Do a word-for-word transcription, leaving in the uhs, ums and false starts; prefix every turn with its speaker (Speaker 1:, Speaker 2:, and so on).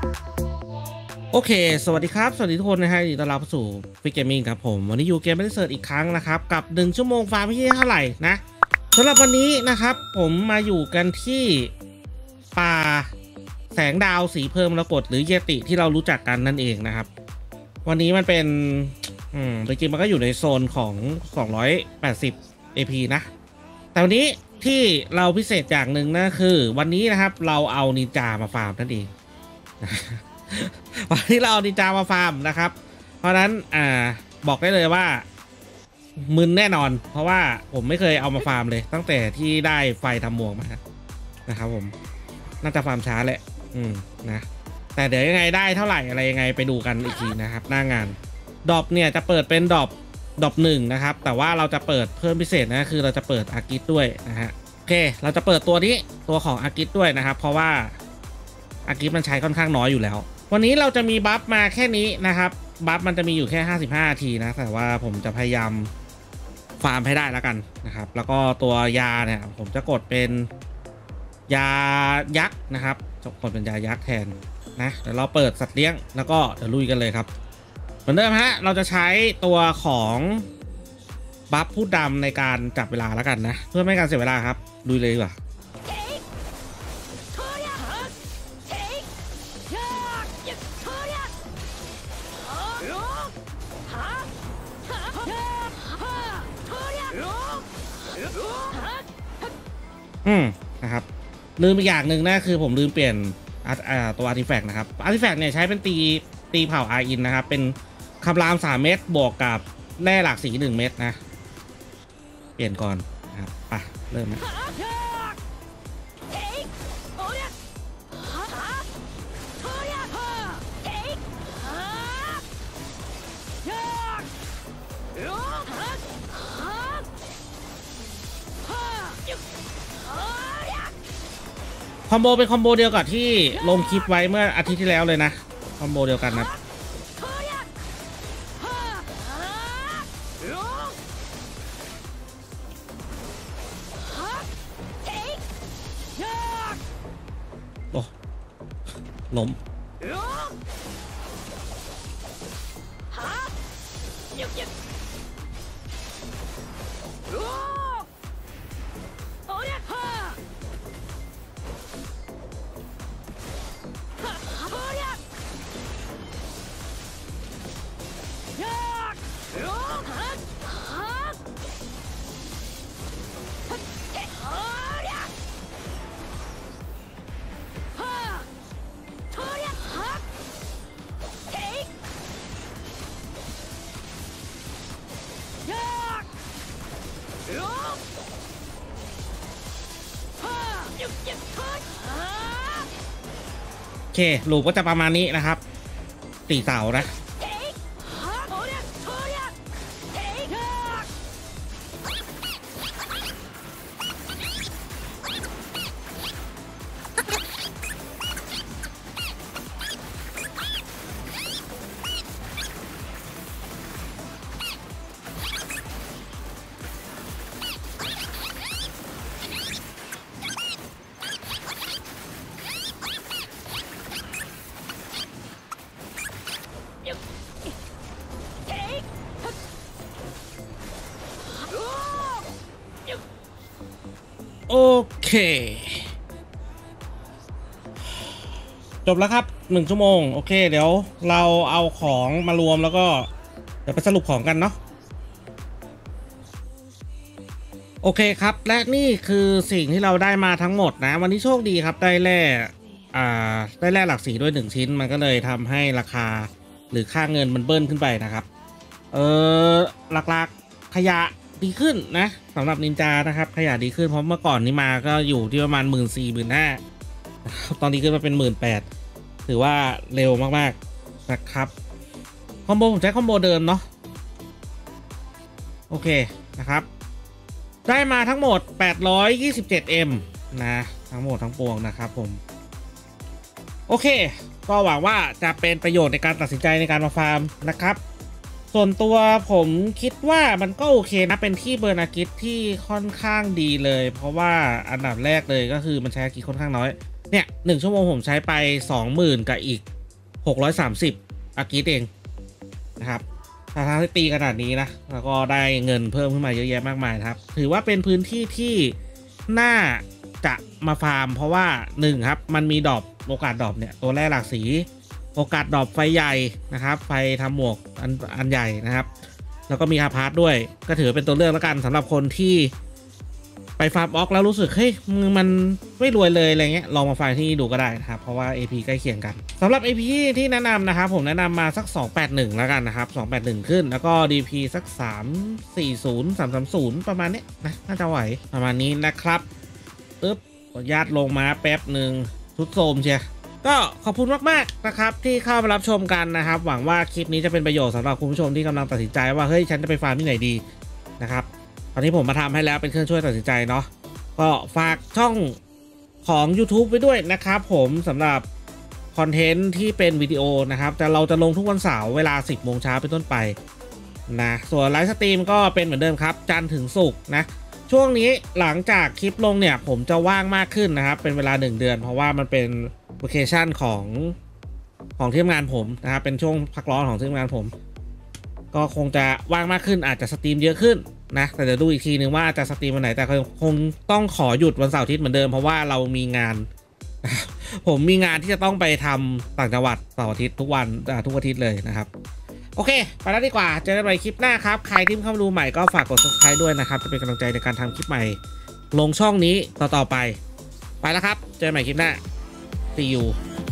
Speaker 1: โอเคสวัสดีครับสวัสดีทุกคนนะฮะยินดีต้อนรับสู่ฟิกเกมมิ่งครับผมวันนี้อยู่เกมไม่ได้เสิร์ชอีกครั้งนะครับกับหนึ่งชั่วโมงฟาร์มที่เท่าไหร่นะสำหรับวันนี้นะครับผมมาอยู่กันที่ป่าแสงดาวสีเพิ่มมรกตหรือเยติที่เรารู้จักกันนั่นเองนะครับวันนี้มันเป็นอืมจริงๆมันก็อยู่ในโซนของสองร้อยแปดสิบ เอ พี นะแต่วันนี้ที่เราพิเศษอย่างหนึ่งนะคือวันนี้นะครับเราเอานินจามาฟาร์มนั่นเองวันนี้เราเอานินจามาฟาร์มนะครับเพราะนั้นอ่าบอกได้เลยว่ามึนแน่นอนเพราะว่าผมไม่เคยเอามาฟาร์มเลยตั้งแต่ที่ได้ไฟทำหมวกมานะครับผมน่าจะฟาร์มช้าแหละอืมนะแต่เดี๋ยวยังไงได้เท่าไหร่อะไรยังไงไปดูกันอีกทีนะครับหน้างานดรอปเนี่ยจะเปิดเป็นดรอปดรอปหนึ่งนะครับแต่ว่าเราจะเปิดเพิ่มพิเศษนะคือเราจะเปิดอากิสด้วยนะฮะโอเคเราจะเปิดตัวนี้ตัวของอากิสด้วยนะครับเพราะว่าอากิสมันใช้ค่อนข้างน้อยอยู่แล้ววันนี้เราจะมีบัฟมาแค่นี้นะครับบัฟมันจะมีอยู่แค่ห้าสิบห้านาทีนะแต่ว่าผมจะพยายามฟาร์มให้ได้แล้วกันนะครับแล้วก็ตัวยาเนี่ยผมจะกดเป็นยายักษ์นะครับจะกดเป็นยายักษ์แทนนะเดี๋ยวเราเปิดสัตว์เลี้ยงแล้วก็เดี๋ยวลุยกันเลยครับเหมือนเดิมฮะเราจะใช้ตัวของบัฟพูดดำในการจับเวลาแล้วกันนะเพื่อไม่ให้การเสียเวลาครับลุยเลยดีกว่าอืมนะครับลืมอีกอย่างหนึ่งนะคือผมลืมเปลี่ยนตัวอาร์ติแฟกต์นะครับอาร์ติแฟกต์เนี่ยใช้เป็นตีตีเผ่าอาร์อินนะครับเป็นคำรามสามเม็ดบวกกับแร่หลากสีหนึ่งเม็ดนะเปลี่ยนก่อนนะครับไปเริ่มนะคอมโบเป็นคอมโบเดียวกับที่ลงคลิปไว้เมื่ออาทิตย์ที่แล้วเลยนะคอมโบเดียวกันนะโอ้ล้มโอเคลูกก็จะประมาณนี้นะครับตีเสานะโอเคจบแล้วครับหนึ่งชั่วโมงโอเคเดี๋ยวเราเอาของมารวมแล้วก็เดี๋ยวไปสรุปของกันเนาะโอเคครับและนี่คือสิ่งที่เราได้มาทั้งหมดนะวันนี้โชคดีครับได้แร่อ่าได้แร่หลักสีด้วยหนึ่งชิ้นมันก็เลยทำให้ราคาหรือค่าเงินมันเบิ้ลขึ้นไปนะครับเออหลักๆขยะดีขึ้นนะสำหรับนินจานะครับขยะดีขึ้นเพราะเมื่อก่อนนี้มาก็อยู่ที่ประมาณหมื่นสี่หมื่นห้าตอนนี้ขึ้นมาเป็นหมื่นแปดถือว่าเร็วมากๆนะครับคอมโบผมใช้คอมโบเดิมเนาะโอเคนะครับได้มาทั้งหมดแปดร้อยยี่สิบเจ็ดเอ็มนะทั้งหมดทั้งปวงนะครับผมโอเคก็หวังว่าจะเป็นประโยชน์ในการตัดสินใจในการมาฟาร์มนะครับส่วนตัวผมคิดว่ามันก็โอเคนะเป็นที่เบอร์นากิสที่ค่อนข้างดีเลยเพราะว่าอันดับแรกเลยก็คือมันใช้อากิค่อนข้างน้อยเนี่ยหนึ่งชั่วโมงผมใช้ไป สองหมื่น กับอีกหกร้อยสามสิบอากิเองนะครับถ้าทางที่ตีขนาดนี้นะแล้วก็ได้เงินเพิ่มขึ้นมาเยอะแยะมากมายนะครับถือว่าเป็นพื้นที่ที่น่าจะมาฟาร์มเพราะว่าหนึ่งครับมันมีดรอปโอกาสดรอปเนี่ยตัวแรกหลากสีโอกาสดรอปไฟใหญ่นะครับไฟทำหมวกอันอันใหญ่นะครับแล้วก็มีอาพาร์ตด้วยก็ถือเป็นตัวเลือกแล้วกันสำหรับคนที่ไปฟาร์มออกแล้วรู้สึกเฮ้ยมันไม่รวยเลยอะไรเงี้ยลองมาฟาร์มที่นี่ดูก็ได้นะครับเพราะว่า เอ พี ใกล้เคียงกันสำหรับ เอ พี ที่แนะนำนะครับผมแนะนำมาสักสองแปดหนึ่งแล้วกันนะครับสองแปดหนึ่งขึ้นแล้วก็ ดี พี สักสามสี่ศูนย์ สามสามศูนย์ประมาณนี้นะน่าจะไหวประมาณนี้นะครับปึ๊บญาติลงมาแป๊บหนึ่งทุดโทมเชียก็ขอบคุณมากๆนะครับที่เข้ามารับชมกันนะครับหวังว่าคลิปนี้จะเป็นประโยชน์สำหรับคุณผู้ชมที่กำลังตัดสินใจว่าเฮ้ยฉันจะไปฟาร์มที่ไหนดีนะครับตอนนี้ผมมาทำให้แล้วเป็นเครื่องช่วยตัดสินใจเนาะก็ฝากช่องของ YouTube ไว้ด้วยนะครับผมสำหรับคอนเทนต์ที่เป็นวิดีโอนะครับแต่เราจะลงทุกวันเสาร์เวลาสิบโมงเช้าเป็นต้นไปนะส่วนไลฟ์สตรีมก็เป็นเหมือนเดิมครับจันทร์ถึงศุกร์นะช่วงนี้หลังจากคลิปลงเนี่ยผมจะว่างมากขึ้นนะครับเป็นเวลาหนึ่งเดือนเพราะว่ามันเป็นโลเคชั่นของของที่ทำงานผมนะครับเป็นช่วงพักร้อนของที่ทำงานผมก็คงจะว่างมากขึ้นอาจจะสตรีมเยอะขึ้นนะแต่เดี๋ยวดูอีกทีนึงว่าจะสตรีมวันไหนแต่คงต้องขอหยุดวันเสาร์อาทิตย์เหมือนเดิมเพราะว่าเรามีงานผมมีงานที่จะต้องไปทำต่างจังหวัดเสาร์อาทิตย์ทุกวันทุกอาทิตย์เลยนะครับโอเคไปแล้วดีกว่าเจอกันใหม่คลิปหน้าครับใครที่เข้ามาดูใหม่ก็ฝากกด ซับสไครบ์ ด้วยนะครับจะเป็นกำลังใจในการทำคลิปใหม่ลงช่องนี้ต่อๆไปไปแล้วครับเจอกันใหม่คลิปหน้า see you